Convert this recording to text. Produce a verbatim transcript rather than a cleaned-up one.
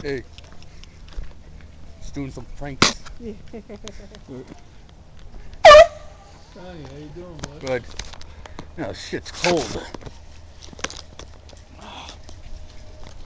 Hey. Just doing some pranks. Sonny, how you doing, bud? Good. No, shit's cold.